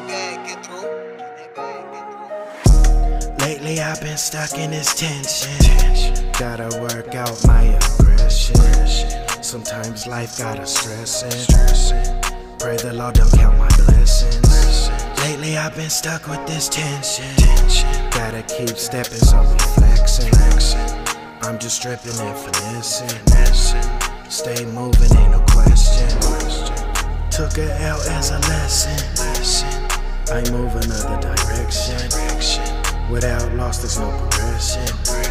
Lately I've been stuck in this tension. Gotta work out my aggression. Sometimes life gotta stress it. Pray the Lord don't count my blessings. Lately I've been stuck with this tension. Gotta keep stepping, so we flexing. I'm just stripping and finessing. Stay moving, ain't no question. Took a L as a lesson. I move another direction. Without loss, there's no progression.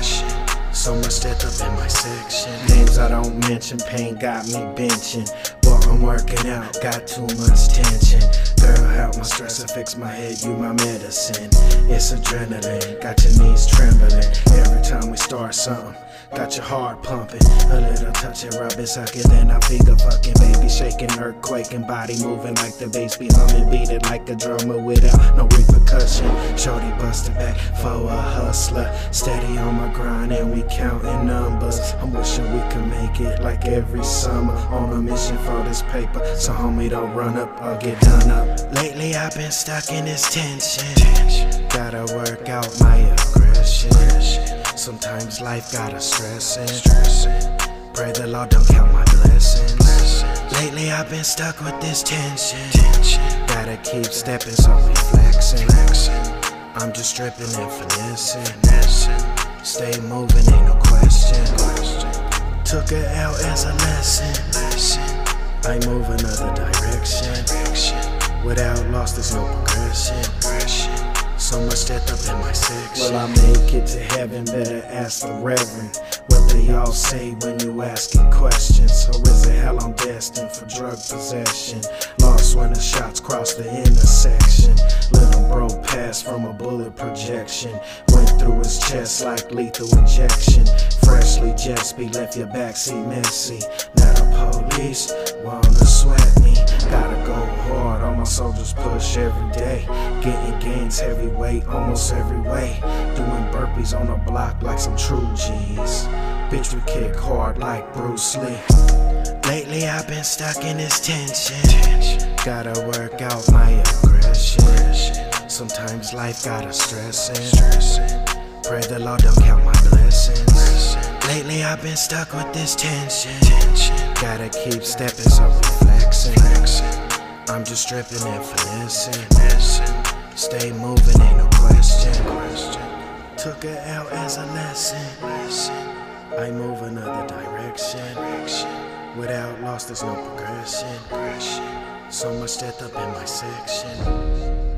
So much death up in my section. Names I don't mention, pain got me benching. But I'm working out, got too much tension. Girl, help my stress and fix my head, you my medicine. It's adrenaline, got your knees trembling. Every time we start something, got your heart pumping. A little touch and rub it, suck it, then I figure fucking baby shaking, earthquaking, body moving like the bass be humming, beat it like a drummer without no repercussion. Shorty busted back for a hustler, steady on my grind and we counting numbers. I'm wishing we could make it like every summer, on a mission for this paper, so homie don't run up or get done up. Lately I've been stuck in this tension. Gotta work out my aggression. Sometimes life gotta stress it. Pray the Lord don't count my blessings. Lately I've been stuck with this tension. Gotta keep stepping, so we flexing. I'm just stripping and finessing. Stay moving, ain't no question. Took a L as a lesson. I move another direction. Without loss, there's no progression. So much death up in my section. Will I make it to heaven? Better ask the Reverend what they all say when you asking questions. Or is it hell I'm destined for drug possession? Lost when the shots crossed the intersection. Little bro passed from a bullet projection. Went through his chest like lethal injection. Freshly just be left your backseat messy. Now the police wanna sweat me. Gotta go hard, all my soldiers push every day. Getting gains heavyweight almost every way. Doing burpees on the block like some true G's. Bitch, we kick hard like Bruce Lee. Lately I've been stuck in this tension. Gotta work out my aggression. Sometimes life gotta stress it. Pray the Lord don't count my blessings. Lately I've been stuck with this tension. Gotta keep stepping, so we flexing. I'm just stripping and finessing. Stay moving, ain't no question. Took a L as a lesson. I move another direction. Without loss, there's no progression. So much death up in my section.